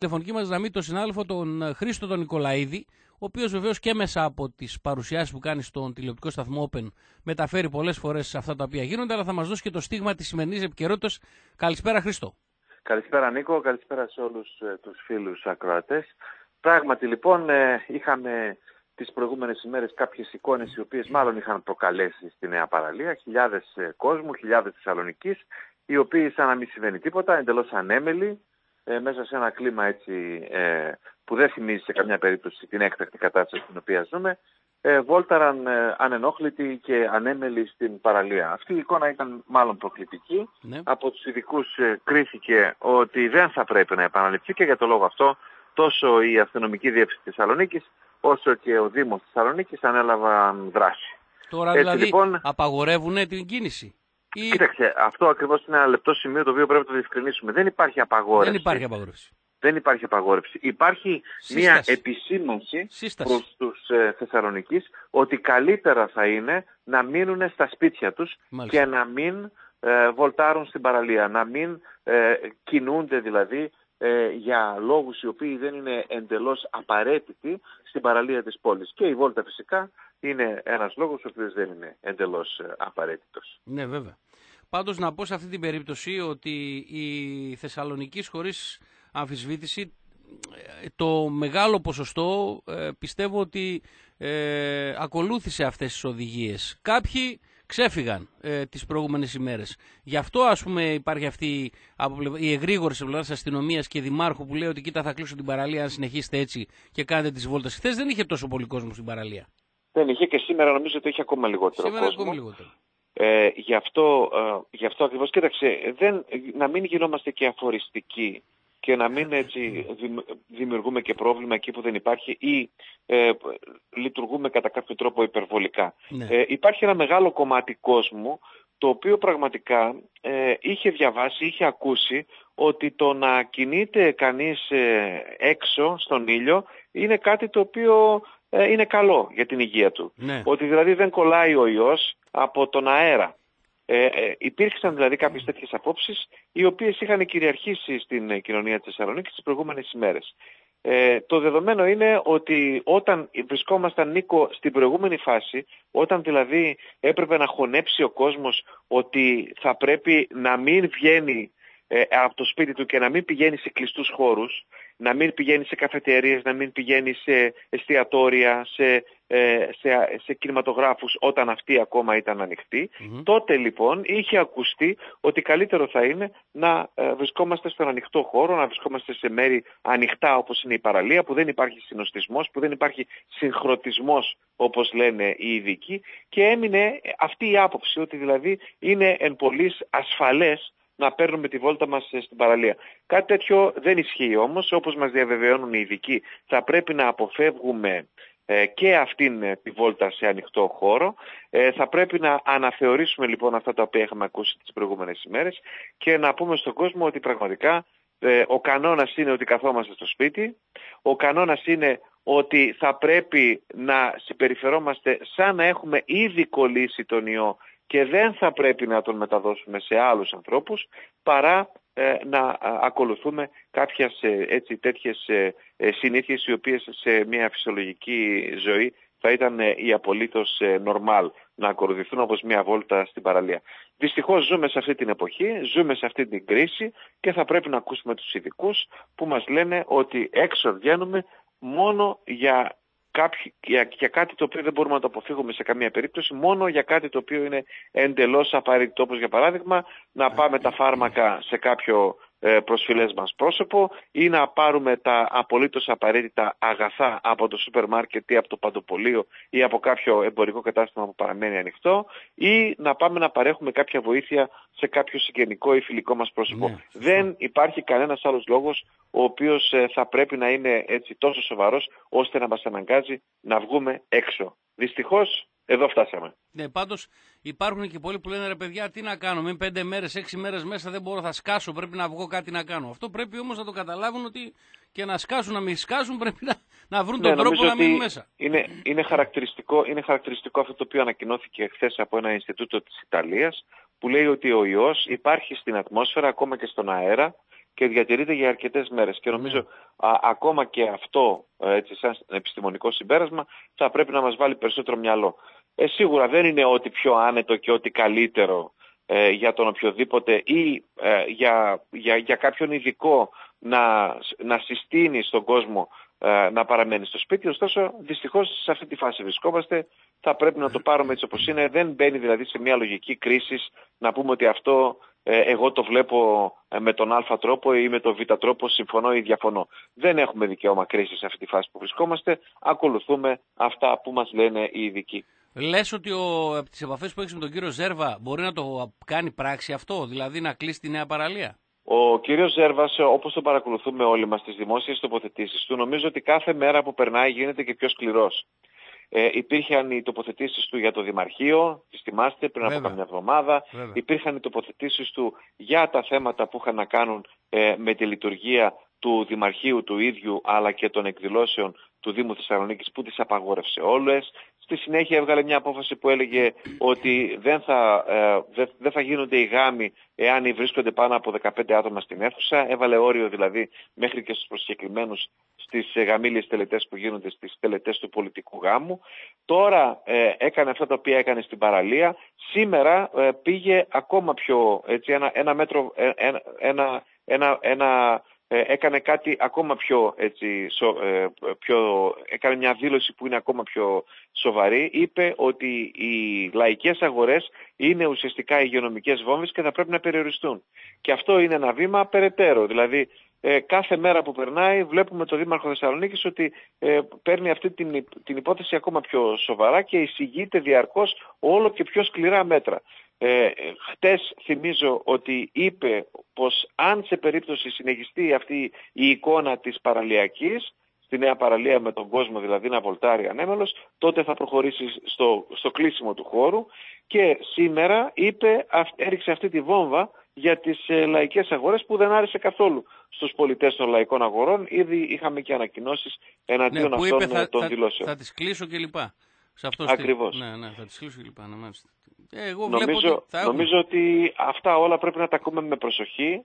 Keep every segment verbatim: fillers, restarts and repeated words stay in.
τηλεφωνική μας γραμμή τον συνάδελφο τον Χρήστο τον Νικολαίδη, ο οποίος βεβαίως και μέσα από τις παρουσιάσεις που κάνει στον τηλεοπτικό σταθμό Open μεταφέρει πολλές φορές αυτά τα οποία γίνονται, αλλά θα μας δώσει και το στίγμα της σημερινής επικαιρότητας. Καλησπέρα Χρήστο. Καλησπέρα Νίκο, καλησπέρα σε όλους ε, τους φίλους ακροατές. Πράγματι λοιπόν ε, είχαμε τις προηγούμενες ημέρες κάποιες εικόνες οι οποίες μάλλον είχαν προκαλέσει στη νέα παραλία, χιλιάδες ε, κόσμου, χιλιάδες Θεσσαλονικής, οι οποίοι σαν να μην συμβαίνει τίποτα, εντελώς ανέμελοι, ε, μέσα σε ένα κλίμα έτσι ε, που δεν θυμίζει σε καμιά περίπτωση την έκτακτη κατάσταση στην οποία ζούμε, ε, βόλταραν ε, ανενόχλητοι και ανέμελοι στην παραλία. Αυτή η εικόνα ήταν μάλλον προκλητική. Ναι. Από τους ειδικούς ε, κρίθηκε ότι δεν θα πρέπει να επαναληφθεί και για το λόγο αυτό τόσο η Αστυνομική Διεύθυνση Θεσσαλονίκης όσο και ο Δήμος Θεσσαλονίκης ανέλαβαν δράση. Τώρα Έτσι, δηλαδή λοιπόν, απαγορεύουν την κίνηση. Ή... Κοίταξε, αυτό ακριβώς είναι ένα λεπτό σημείο το οποίο πρέπει να το διευκρινίσουμε. Δεν υπάρχει απαγόρευση. Δεν υπάρχει απαγόρευση. Δεν υπάρχει απαγόρευση. Υπάρχει Σύσταση. μια επισήμανση Σύσταση. προς τους ε, Θεσσαλονικείς ότι καλύτερα θα είναι να μείνουν στα σπίτια τους. Μάλιστα. Και να μην ε, βολτάρουν στην παραλία, να μην ε, κινούνται δηλαδή ε, για λόγους οι οποίοι δεν είναι εντελώς απαραίτητοι στην παραλία της πόλης. Και η βόλτα φυσικά είναι ένας λόγος ο οποίος δεν είναι εντελώς ε, απαραίτητος. Ναι, βέβαια. Πάντως να πω σε αυτή την περίπτωση ότι η Θεσσαλονικής χωρίς αμφισβήτηση το μεγάλο ποσοστό ε, πιστεύω ότι ε, ακολούθησε αυτές τις οδηγίες. Κάποιοι ξέφυγαν ε, τις προηγούμενες ημέρες. Γι' αυτό ας πούμε υπάρχει αυτή από, η εγρήγορση από πλευράς αστυνομίας και δημάρχου που λέει ότι κοίτα θα κλείσω την παραλία αν συνεχίσετε έτσι και κάνετε τις βόλτες. Χθες δεν είχε τόσο πολύ κόσμο στην παραλία. Δεν είχε και σήμερα νομίζω ότι έχει ακόμα λιγότερο σήμερα κόσμο. Ακόμα λιγότερο. Ε, γι' αυτό, ε, γι' αυτό ακριβώς, κοίταξε, δεν, να μην γινόμαστε και αφοριστικοί και να μην έτσι δημιουργούμε και πρόβλημα εκεί που δεν υπάρχει ή ε, λειτουργούμε κατά κάποιο τρόπο υπερβολικά. Ναι. Ε, υπάρχει ένα μεγάλο κομμάτι κόσμου το οποίο πραγματικά ε, είχε διαβάσει, είχε ακούσει ότι το να κινείται κανείς ε, έξω στον ήλιο είναι κάτι το οποίο ε, είναι καλό για την υγεία του. Ναι. Ότι δηλαδή δεν κολλάει ο ιός από τον αέρα. Ε, ε, υπήρξαν δηλαδή κάποιες τέτοιες απόψεις οι οποίες είχαν κυριαρχήσει στην κοινωνία της Θεσσαλονίκης τις προηγούμενες ημέρες. Ε, το δεδομένο είναι ότι όταν βρισκόμασταν, Νίκο, στην προηγούμενη φάση, όταν δηλαδή έπρεπε να χωνέψει ο κόσμος ότι θα πρέπει να μην βγαίνει ε, από το σπίτι του και να μην πηγαίνει σε κλειστούς χώρους, να μην πηγαίνει σε καφετέρειες, να μην πηγαίνει σε εστιατόρια, σε, ε, σε, σε κινηματογράφους όταν αυτοί ακόμα ήταν ανοιχτοί, mm-hmm. τότε λοιπόν είχε ακουστεί ότι καλύτερο θα είναι να ε, βρισκόμαστε στον ανοιχτό χώρο, να βρισκόμαστε σε μέρη ανοιχτά όπως είναι η παραλία, που δεν υπάρχει συνοστισμός, που δεν υπάρχει συγχρονισμός όπως λένε οι ειδικοί, και έμεινε αυτή η άποψη ότι δηλαδή είναι εν πολλοίς ασφαλές να παίρνουμε τη βόλτα μας στην παραλία. Κάτι τέτοιο δεν ισχύει όμως, όπως μας διαβεβαιώνουν οι ειδικοί. Θα πρέπει να αποφεύγουμε ε, και αυτήν ε, τη βόλτα σε ανοιχτό χώρο. Ε, θα πρέπει να αναθεωρήσουμε λοιπόν αυτά τα οποία είχαμε ακούσει τις προηγούμενες ημέρες και να πούμε στον κόσμο ότι πραγματικά ε, ο κανόνας είναι ότι καθόμαστε στο σπίτι. Ο κανόνας είναι ότι θα πρέπει να συμπεριφερόμαστε σαν να έχουμε ήδη κολλήσει τον ιό και δεν θα πρέπει να τον μεταδώσουμε σε άλλους ανθρώπους παρά ε, να α, ακολουθούμε κάποιες ε, έτσι, τέτοιες ε, ε, συνήθειες οι οποίες σε μια φυσιολογική ζωή θα ήταν ε, η απολύτως ε, normal να ακολουθηθούν, όπως μια βόλτα στην παραλία. Δυστυχώς ζούμε σε αυτή την εποχή, ζούμε σε αυτή την κρίση και θα πρέπει να ακούσουμε τους ειδικούς που μας λένε ότι έξω βγαίνουμε μόνο για Κάποιοι, για, για κάτι το οποίο δεν μπορούμε να το αποφύγουμε σε καμία περίπτωση, μόνο για κάτι το οποίο είναι εντελώς απαραίτητο, όπως για παράδειγμα να πάμε τα φάρμακα σε κάποιο ε, προσφυλές μας πρόσωπο ή να πάρουμε τα απολύτως απαραίτητα αγαθά από το σούπερ μάρκετ ή από το παντοπωλείο ή από κάποιο εμπορικό κατάστημα που παραμένει ανοιχτό ή να πάμε να παρέχουμε κάποια βοήθεια σε κάποιο συγγενικό ή φιλικό μας πρόσωπο. Ναι. Δεν υπάρχει κανένας άλλος λόγος ο οποίος ε, θα πρέπει να είναι έτσι τόσο σοβαρός ώστε να μας αναγκάζει να βγούμε έξω. Δυστυχώς εδώ φτάσαμε. Ναι, πάντως υπάρχουν και πολλοί που λένε ρε παιδιά, τι να κάνω, μην πέντε μέρες, έξι μέρες μέσα δεν μπορώ, θα σκάσω, πρέπει να βγω κάτι να κάνω. Αυτό πρέπει όμως να το καταλάβουν ότι και να σκάσουν, να μην σκάσουν, πρέπει να, να βρουν τον ναι, τρόπο να μείνουν μέσα. Είναι, είναι, χαρακτηριστικό, είναι χαρακτηριστικό αυτό το οποίο ανακοινώθηκε χθες από ένα Ινστιτούτο της Ιταλίας που λέει ότι ο ιός υπάρχει στην ατμόσφαιρα, ακόμα και στον αέρα, και διατηρείται για αρκετές μέρες. Και νομίζω α, ακόμα και αυτό, έτσι, σαν επιστημονικό συμπέρασμα, θα πρέπει να μας βάλει περισσότερο μυαλό. Ε, σίγουρα δεν είναι ό,τι πιο άνετο και ό,τι καλύτερο ε, για τον οποιοδήποτε ή ε, για, για, για κάποιον ειδικό να, να συστήνει στον κόσμο ε, να παραμένει στο σπίτι. Ωστόσο, δυστυχώς σε αυτή τη φάση βρισκόμαστε. Θα πρέπει να το πάρουμε έτσι όπως είναι. Δεν μπαίνει δηλαδή σε μια λογική κρίση να πούμε ότι αυτό ε, εγώ το βλέπω ε, με τον Α τρόπο ή με τον Β τρόπο, συμφωνώ ή διαφωνώ. Δεν έχουμε δικαίωμα κρίση σε αυτή τη φάση που βρισκόμαστε. Ακολουθούμε αυτά που μας λένε οι ειδικοί. Λες ότι ο, από τις επαφές που έχεις με τον κύριο Ζέρβα μπορεί να το κάνει πράξη αυτό, δηλαδή να κλείσει τη νέα παραλία? Ο κύριος Ζέρβας, όπως τον παρακολουθούμε όλοι μας στις δημόσιες τοποθετήσεις του, νομίζω ότι κάθε μέρα που περνάει γίνεται και πιο σκληρός. Ε, υπήρχαν οι τοποθετήσεις του για το Δημαρχείο, τις θυμάστε, πριν Βέβαια. από καμιά εβδομάδα. Βέβαια. Υπήρχαν οι τοποθετήσεις του για τα θέματα που είχαν να κάνουν ε, με τη λειτουργία του Δημαρχείου του ίδιου, αλλά και των εκδηλώσεων του Δήμου Θεσσαλονίκης, που τις απαγόρευσε όλες. Στη συνέχεια έβγαλε μια απόφαση που έλεγε ότι δεν θα, ε, δεν, δεν θα γίνονται οι γάμοι εάν βρίσκονται πάνω από δεκαπέντε άτομα στην αίθουσα. Έβαλε όριο δηλαδή μέχρι και στους προσκεκλημένους στις γαμήλιες τελετές που γίνονται στις τελετές του πολιτικού γάμου. Τώρα ε, έκανε αυτά τα οποία έκανε στην παραλία. Σήμερα ε, πήγε ακόμα πιο, έτσι, ένα, ένα μέτρο, ε, ένα, ένα, ένα, ένα ε, έκανε κάτι ακόμα πιο, έτσι, σο, ε, πιο, έκανε μια δήλωση που είναι ακόμα πιο σοβαρή. Είπε ότι οι λαϊκές αγορές είναι ουσιαστικά υγειονομικές βόμβες και θα πρέπει να περιοριστούν. Και αυτό είναι ένα βήμα περαιτέρω. Δηλαδή, Ε, κάθε μέρα που περνάει βλέπουμε το Δήμαρχο Θεσσαλονίκης ότι ε, παίρνει αυτή την, την υπόθεση ακόμα πιο σοβαρά και εισηγείται διαρκώς όλο και πιο σκληρά μέτρα. Ε, χτες θυμίζω ότι είπε πως αν σε περίπτωση συνεχιστεί αυτή η εικόνα της παραλιακής, στη νέα παραλία με τον κόσμο δηλαδή να βολτάρει ανέμελος, τότε θα προχωρήσει στο, στο κλείσιμο του χώρου. Και σήμερα είπε, έριξε αυτή τη βόμβα για τις ε, λαϊκές αγορές που δεν άρεσε καθόλου στους πολιτές των λαϊκών αγορών. Ήδη είχαμε και ανακοινώσεις εναντίον ναι, αυτών θα, των θα, δηλώσεων. Θα τις κλείσω και λοιπά. Σε αυτό Ακριβώς. Ναι, ναι, θα τις κλείσω και λοιπά. Ναι, ε, εγώ νομίζω, ότι θα νομίζω ότι αυτά όλα πρέπει να τα ακούμε με προσοχή.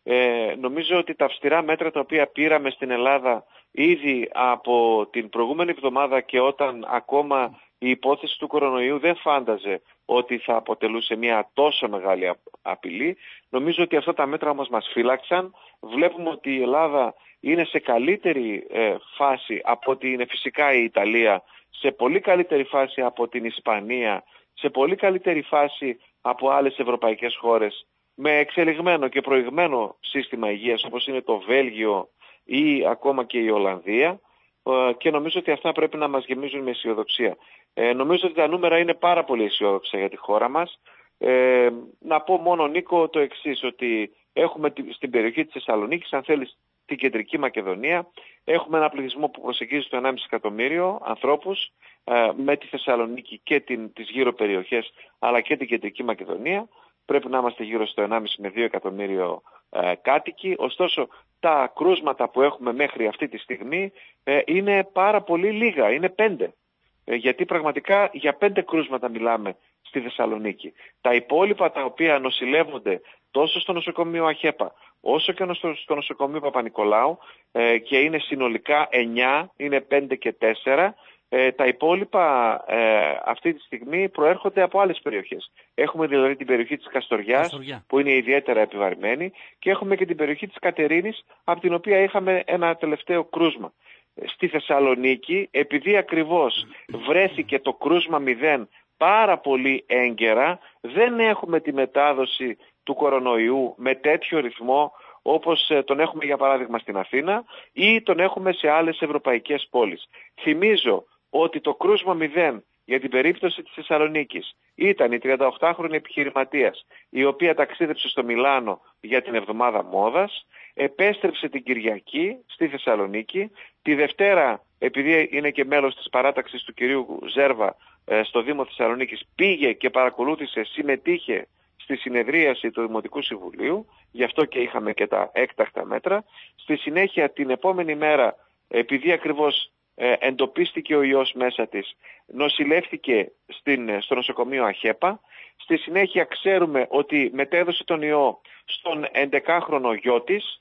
Ε, νομίζω ότι τα αυστηρά μέτρα τα οποία πήραμε στην Ελλάδα ήδη από την προηγούμενη εβδομάδα και όταν ακόμα η υπόθεση του κορονοϊού δεν φάνταζε ότι θα αποτελούσε μια τόσο μεγάλη απειλή. Νομίζω ότι αυτά τα μέτρα όμως μας φύλαξαν. Βλέπουμε ότι η Ελλάδα είναι σε καλύτερη ε, φάση από ότι είναι φυσικά η Ιταλία, σε πολύ καλύτερη φάση από την Ισπανία, σε πολύ καλύτερη φάση από άλλες ευρωπαϊκές χώρες με εξελιγμένο και προηγμένο σύστημα υγείας όπως είναι το Βέλγιο ή ακόμα και η Ολλανδία, και νομίζω ότι αυτά πρέπει να μας γεμίζουν με αισιοδοξία. Ε, νομίζω ότι τα νούμερα είναι πάρα πολύ αισιόδοξα για τη χώρα μας. Ε, να πω μόνο, Νίκο, το εξής, ότι έχουμε στην περιοχή της Θεσσαλονίκης, αν θέλεις την κεντρική Μακεδονία, έχουμε ένα πληθυσμό που προσεγγίζει στο ενάμιση εκατομμύριο ανθρώπους, ε, με τη Θεσσαλονίκη και την, τις γύρω περιοχές, αλλά και την κεντρική Μακεδονία. Πρέπει να είμαστε γύρω στο ενάμιση με δύο εκατομμύριο ε, κάτοικοι. Ωστόσο, τα κρούσματα που έχουμε μέχρι αυτή τη στιγμή ε, είναι πάρα πολύ λίγα, είναι πέντε. Ε, γιατί πραγματικά για πέντε κρούσματα μιλάμε στη Θεσσαλονίκη. Τα υπόλοιπα τα οποία νοσηλεύονται τόσο στο νοσοκομείο Αχέπα όσο και στο, στο νοσοκομείο Παπα-Νικολάου ε, και είναι συνολικά εννιά, είναι πέντε και τέσσερα. Ε, τα υπόλοιπα ε, αυτή τη στιγμή προέρχονται από άλλες περιοχές. Έχουμε δηλαδή την περιοχή της Καστοριάς, Καστοριά, που είναι ιδιαίτερα επιβαρημένη, και έχουμε και την περιοχή της Κατερίνης, από την οποία είχαμε ένα τελευταίο κρούσμα. Στη Θεσσαλονίκη, επειδή ακριβώς βρέθηκε το κρούσμα μηδέν πάρα πολύ έγκαιρα, δεν έχουμε τη μετάδοση του κορονοϊού με τέτοιο ρυθμό όπως τον έχουμε για παράδειγμα στην Αθήνα ή τον έχουμε σε άλλες ευρωπαϊκές πόλεις. Θυμίζω ότι το κρούσμα μηδέν για την περίπτωση της Θεσσαλονίκης ήταν η τριανταοκτάχρονη επιχειρηματίας, η οποία ταξίδεψε στο Μιλάνο για την εβδομάδα μόδας, επέστρεψε την Κυριακή στη Θεσσαλονίκη, τη Δευτέρα, επειδή είναι και μέλος της παράταξης του κυρίου Ζέρβα στο Δήμο Θεσσαλονίκης, πήγε και παρακολούθησε, συμμετείχε στη συνεδρίαση του Δημοτικού Συμβουλίου, γι' αυτό και είχαμε και τα έκτακτα μέτρα. Στη συνέχεια την επόμενη μέρα, επειδή ακριβώς ε, εντοπίστηκε ο ιός μέσα της, νοσηλεύτηκε στην, στο νοσοκομείο Αχέπα. Στη συνέχεια ξέρουμε ότι μετέδωσε τον ιό στον εντεκάχρονο γιο της.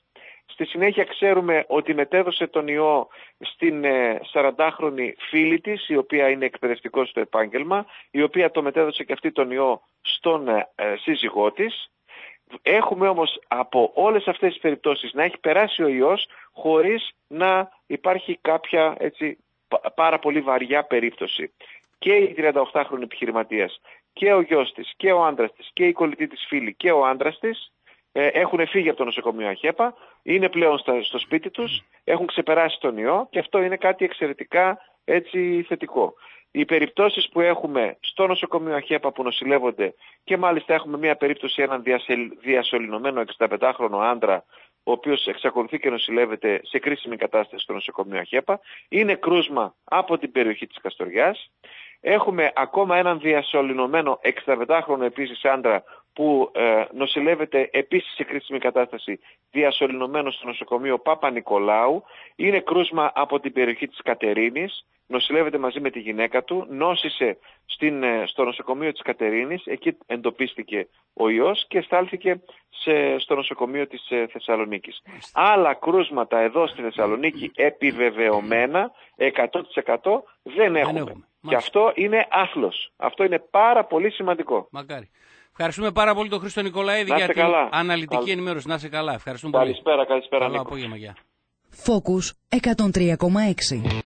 Στη συνέχεια ξέρουμε ότι μετέδωσε τον ιό στην σαραντάχρονη φίλη της, η οποία είναι εκπαιδευτικός στο επάγγελμα, η οποία το μετέδωσε και αυτή τον ιό στον ε, σύζυγό της. Έχουμε όμως από όλες αυτές τις περιπτώσεις να έχει περάσει ο ιός χωρίς να υπάρχει κάποια έτσι, πάρα πολύ βαριά περίπτωση. Και η τριανταοκτάχρονη επιχειρηματίας και ο γιος της και ο άντρας της και η κολλητή της φίλη και ο άντρας της ε, έχουν φύγει από το νοσοκομείο ΑΧΕΠΑ, είναι πλέον στα, στο σπίτι τους, έχουν ξεπεράσει τον ιό και αυτό είναι κάτι εξαιρετικά έτσι, θετικό. Οι περιπτώσεις που έχουμε στο νοσοκομείο ΑΧΕΠΑ που νοσηλεύονται και μάλιστα έχουμε μια περίπτωση έναν διασωληνωμένο εξηνταπεντάχρονο άντρα ο οποίος εξακολουθεί και νοσηλεύεται σε κρίσιμη κατάσταση στο νοσοκομείο ΑΧΕΠΑ, είναι κρούσμα από την περιοχή της Καστοριάς. Έχουμε ακόμα έναν διασωληνωμένο εξηνταπεντάχρονο επίσης άντρα που ε, νοσηλεύεται επίσης σε κρίσιμη κατάσταση διασωληνωμένο στο νοσοκομείο Παπα-Νικολάου. Είναι κρούσμα από την περιοχή της Κατερίνης, νοσηλεύεται μαζί με τη γυναίκα του, νόσησε στην, στο νοσοκομείο της Κατερίνης, εκεί εντοπίστηκε ο ιός και στάλθηκε σε, στο νοσοκομείο της Θεσσαλονίκης. Άλλα κρούσματα εδώ στη Θεσσαλονίκη επιβεβαιωμένα εκατό τοις εκατό δεν έχουμε. Δεν έχουμε. Και αυτό είναι άθλος. Αυτό είναι πάρα πολύ σημαντικό. Μακάρι. Ευχαριστούμε πάρα πολύ τον Χρήστο Νικολαίδη για την καλά. αναλυτική Καλ... ενημέρωση. Να είσαι καλά. Ευχαριστούμε καλησπέρα, πολύ. Καλησπέρα, καλησπέρα. Καλό απόγευμα. Γεια. Focus εκατόν τρία κόμμα έξι.